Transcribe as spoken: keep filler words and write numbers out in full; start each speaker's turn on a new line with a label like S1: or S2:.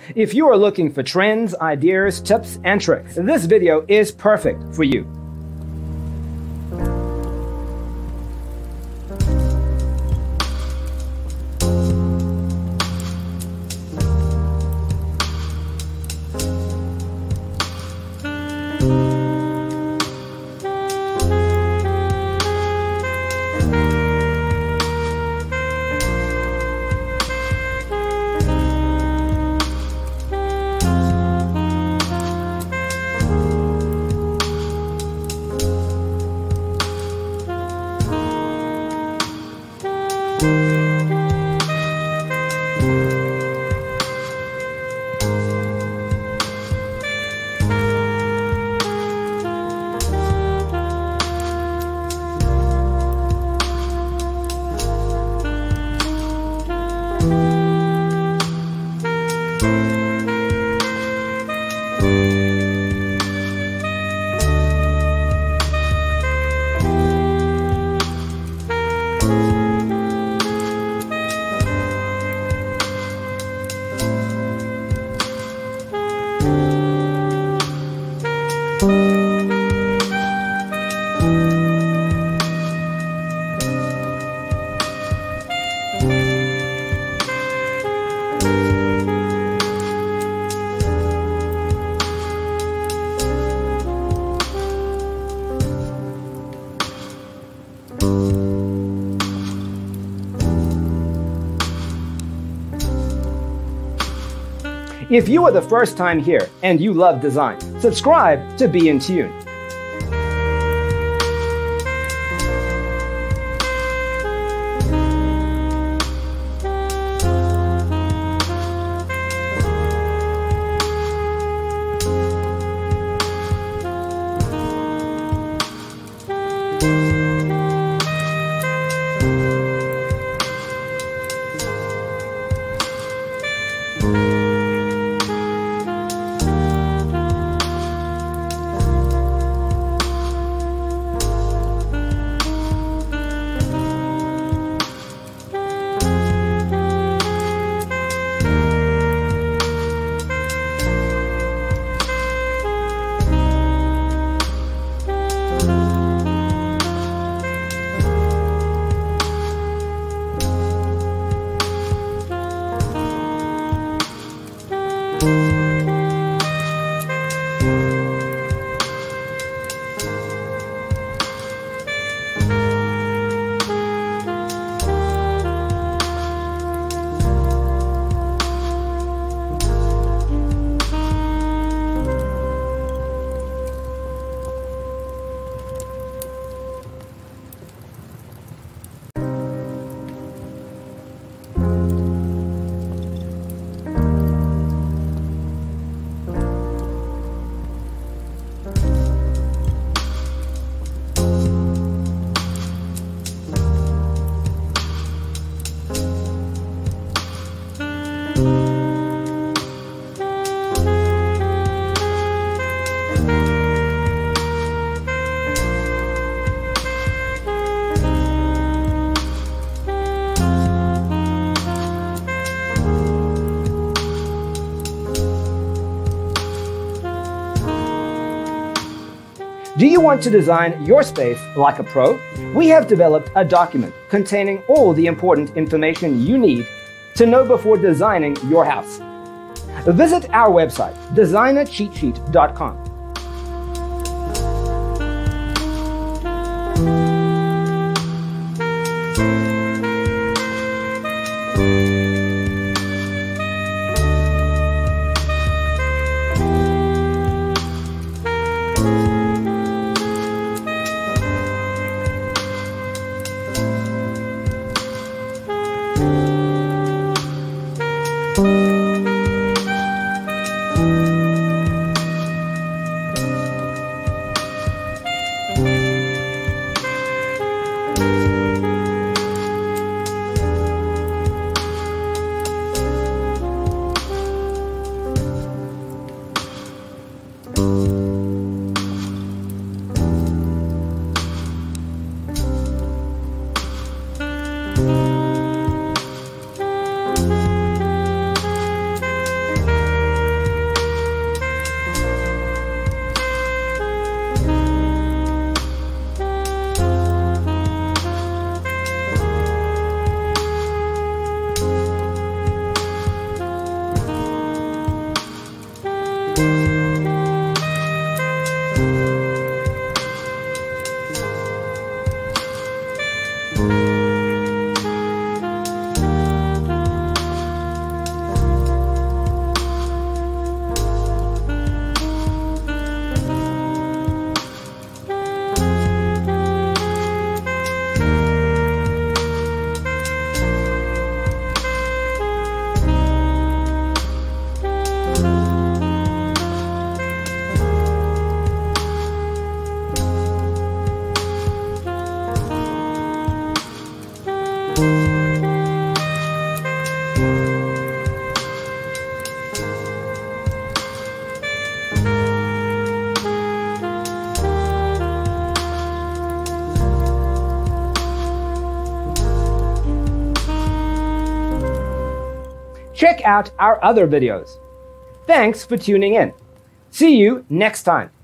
S1: If you are looking for trends, ideas, tips, and tricks, this video is perfect for you. If you are the first time here and you love design, subscribe to Be in Tune. Do you want to design your space like a pro? We have developed a document containing all the important information you need to know before designing your house. Visit our website, designer cheat sheet dot com. check out our other videos. Thanks for tuning in. See you next time.